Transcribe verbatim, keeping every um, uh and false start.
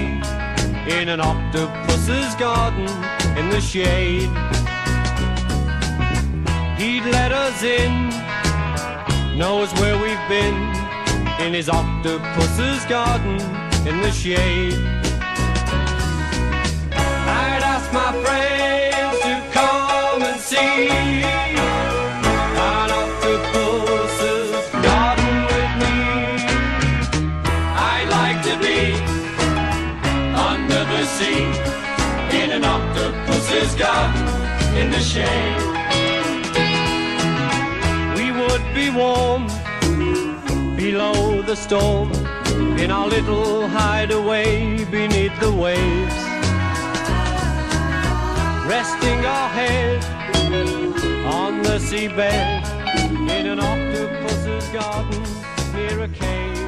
in an octopus's garden in the shade. He'd let us in, knows where we've been, in his octopus's garden in the shade. I'd ask my friends to come and see an octopus's garden with me. I'd like to be under the sea in an octopus's garden in the shade. We would be warm below the storm in our little hideaway beneath the waves, resting our head on the seabed in an octopus's garden near a cave.